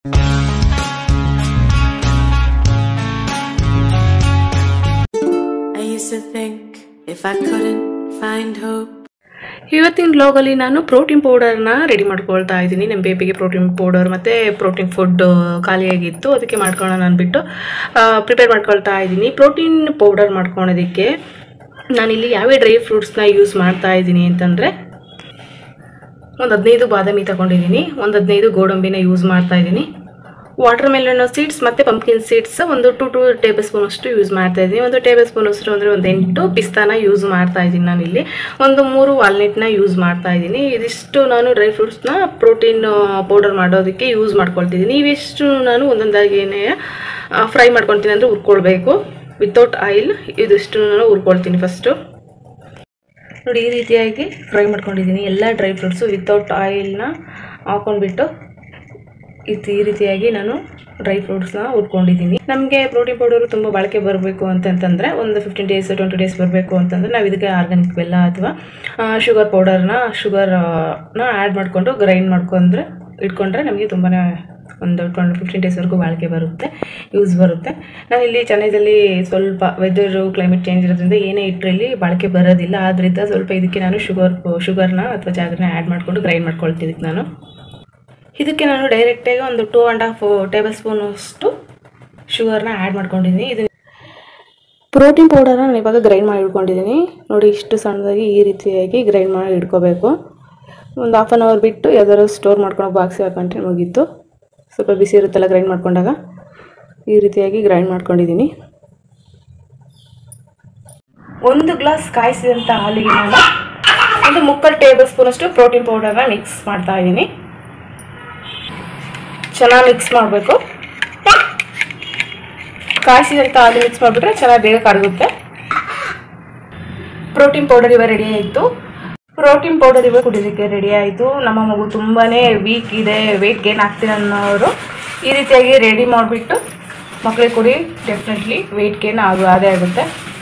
I used to think if I couldn't find hope. ಇವತ್ತಿನ ಬ್ಲಾಗಲ್ಲಿ ನಾನು protein ಪೌಡರ್ನ ready ಮಾಡ್ಕೊಳ್ತಾ ಇದ್ದೀನಿ. ನಮ್ಮ ಬೇಬಿಗೆ ಪ್ರೋಟೀನ್ ಪೌಡರ್ ಮತ್ತು ಪ್ರೋಟೀನ್ ಫುಡ್ ಖಾಲಿಯಾಗಿತ್ತು, ಅದಕ್ಕೆ ಮಾಡ್ಕೊಳ್ಳೋಣ ಅಂದ್ಬಿಟ್ಟು ಪ್ರಿಪೇರ್ ಮಾಡ್ಕೊಳ್ತಾ ಇದ್ದೀನಿ. ಪ್ರೋಟೀನ್ ಪೌಡರ್ ಮಾಡ್ಕೊಳೋದಕ್ಕೆ ನಾನಿಲ್ಲಿ ಯಾವ್ಯಾವ ಡ್ರೈ ಫ್ರೂಟ್ಸ್ನ ಯೂಸ್ ಮಾಡ್ತಾ ಇದ್ದೀನಿ ಅಂತಂದರೆ, ಒಂದು 15 ಬಾದಾಮಿ ತಗೊಂಡಿದ್ದೀನಿ, ಒಂದು 15 ಗೋಡಂಬಿನ ಯೂಸ್ ಮಾಡ್ತಾ ಇದ್ದೀನಿ. ವಾಟರ್ ಮೆಲನ್ ಸೀಡ್ಸ್ ಮತ್ತು ಪಂಪ್ಕಿನ್ ಸೀಡ್ಸ್ ಒಂದು 2 ಟೇಬಲ್ ಸ್ಪೂನ್ ಅಷ್ಟು ಯೂಸ್ ಮಾಡ್ತಾ ಇದ್ದೀನಿ. 1 ಟೇಬಲ್ ಸ್ಪೂನ್ ಅಷ್ಟು ಅಂದರೆ ಒಂದು 8 ಪಿಸ್ತಾನ ಯೂಸ್ ಮಾಡ್ತಾ ಇದ್ದೀನಿ. ನಾನಿಲ್ಲಿ ಒಂದು 3 ವಾಲ್ನಟ್ನ ಯೂಸ್ ಮಾಡ್ತಾ ಇದ್ದೀನಿ. ಇದಿಷ್ಟು ನಾನು ಡ್ರೈ ಫ್ರೂಟ್ಸ್ನ ಪ್ರೋಟೀನ್ ಪೌಡರ್ ಮಾಡೋದಕ್ಕೆ ಯೂಸ್ ಮಾಡ್ಕೊಳ್ತಿದ್ದೀನಿ. ಇವಿಷ್ಟು ನಾನು ಒಂದೊಂದಾಗಿನೇ ಫ್ರೈ ಮಾಡ್ಕೊಳ್ತೀನಿ, ಅಂದರೆ ಹುರ್ಕೊಳ್ಬೇಕು ವಿತೌಟ್ ಆಯಿಲ್. ಇದಿಷ್ಟು ನಾನು ಹುರ್ಕೊಳ್ತೀನಿ ಫಸ್ಟು. ನೋಡಿ, ಈ ರೀತಿಯಾಗಿ ಫ್ರೈ ಮಾಡ್ಕೊಂಡಿದ್ದೀನಿ ಎಲ್ಲ ಡ್ರೈ ಫ್ರೂಟ್ಸು ವಿತೌಟ್ ಆಯಿಲ್ನ ಹಾಕೊಂಡ್ಬಿಟ್ಟು ಈ ರೀತಿಯಾಗಿ ನಾನು ಡ್ರೈ ಫ್ರೂಟ್ಸ್ನ ಹುರ್ಕೊಂಡಿದ್ದೀನಿ. ನಮಗೆ ಪ್ರೋಟೀನ್ ಪೌಡರು ತುಂಬ ಬಾಳಿಕೆ ಬರಬೇಕು ಅಂತಂತಂದರೆ ಒಂದು 15 ಡೇಸ್ 20 ಡೇಸ್ ಬರಬೇಕು ಅಂತಂದರೆ ನಾವು ಇದಕ್ಕೆ ಆರ್ಗ್ಯಾನಿಕ್ ಬೆಲ್ಲ ಅಥವಾ ಶುಗರ್ನ ಆ್ಯಡ್ ಮಾಡಿಕೊಂಡು ಗ್ರೈಂಡ್ ಇಟ್ಕೊಂಡ್ರೆ ನಮಗೆ ತುಂಬಾ ಒಂದು 15 ಡೇಸ್ವರೆಗೂ ಬಾಳಿಕೆ ಬರುತ್ತೆ, ಯೂಸ್ ಬರುತ್ತೆ. ನಾನಿಲ್ಲಿ ಚೆನ್ನೈದಲ್ಲಿ ಸ್ವಲ್ಪ ವೆದರು ಕ್ಲೈಮೇಟ್ ಚೇಂಜ್ ಇರೋದ್ರಿಂದ ಏನೇ ಇಟ್ಟರಲ್ಲಿ ಬಾಳಿಕೆ ಬರೋದಿಲ್ಲ. ಆದ್ದರಿಂದ ಸ್ವಲ್ಪ ಇದಕ್ಕೆ ನಾನು ಶುಗರ್ನ ಅಥವಾ ಜಾಗರನ್ನ ಆ್ಯಡ್ ಮಾಡಿಕೊಂಡು ಗ್ರೈಂಡ್ ಮಾಡ್ಕೊಳ್ತಿದ್ದಕ್ಕೆ ನಾನು ಇದಕ್ಕೆ ನಾನು ಡೈರೆಕ್ಟಾಗಿ ಒಂದು 2.5 ಟೇಬಲ್ ಸ್ಪೂನ್ ಅಷ್ಟು ಶುಗರ್ನ ಆ್ಯಡ್ ಮಾಡ್ಕೊಂಡಿದ್ದೀನಿ. ಇದು ಪ್ರೋಟೀನ್ ಪೌಡರ್ನ ನಾನು ಇವಾಗ ಗ್ರೈಂಡ್ ಮಾಡಿ ಇಟ್ಕೊಂಡಿದ್ದೀನಿ. ನೋಡಿ, ಇಷ್ಟು ಸಣ್ಣದಾಗಿ ಈ ರೀತಿಯಾಗಿ ಗ್ರೈಂಡ್ ಮಾಡಿ ಇಟ್ಕೋಬೇಕು. ಒಂದು ಹಾಫ್ ಆನ್ ಅವರ್ ಬಿಟ್ಟು ಯಾವ್ದಾದ್ರು ಸ್ಟೋರ್ ಮಾಡ್ಕೊಂಡು ಬಾಕ್ಸ್ ಹಾಕೊಂಡ್ರೆ ಮುಗೀತು. ಸ್ವಲ್ಪ ಬಿಸಿ ಇರುತ್ತಲ್ಲ ಗ್ರೈಂಡ್ ಮಾಡ್ಕೊಂಡಾಗ, ಈ ರೀತಿಯಾಗಿ ಗ್ರೈಂಡ್ ಮಾಡ್ಕೊಂಡಿದ್ದೀನಿ. 1 ಗ್ಲಾಸ್ ಕಾಯಿಸಿದಂಥ ಹಾಲಿಗೆ ನಾನು ಒಂದು 3/4 ಟೇಬಲ್ ಸ್ಪೂನ್ ಅಷ್ಟು ಪ್ರೋಟೀನ್ ಪೌಡರ್ನ ಮಿಕ್ಸ್ ಮಾಡ್ತಾ ಇದ್ದೀನಿ. ಚೆನ್ನಾಗಿ ಮಿಕ್ಸ್ ಮಾಡಬೇಕು. ಕಾಯಿಸಿದಂಥ ಹಾಲು ಮಿಕ್ಸ್ ಮಾಡಿಬಿಟ್ರೆ ಚೆನ್ನಾಗಿ ಬೇಗ ಕರಗುತ್ತೆ. ಪ್ರೋಟೀನ್ ಪೌಡರ್ ಇವಾಗ ರೆಡಿ ಆಯಿತು. ಪ್ರೋಟೀನ್ ಪೌಡರ್ ಇವಾಗ ಕುಡಿಯೋದಕ್ಕೆ ರೆಡಿ ಆಯಿತು. ನಮ್ಮ ಮಗು ತುಂಬಾ ವೀಕ್ ಇದೆ, ವೆಯ್ಟ್ ಗೇನ್ ಆಗ್ತೀನಿ ಅನ್ನೋರು ಈ ರೀತಿಯಾಗಿ ರೆಡಿ ಮಾಡಿಬಿಟ್ಟು ಮಕ್ಕಳಿಗೆ ಕೊಡಿ, ಡೆಫಿನೆಟ್ಲಿ ವೆಯ್ಟ್ ಗೇನ್ ಅದೇ ಆಗುತ್ತೆ.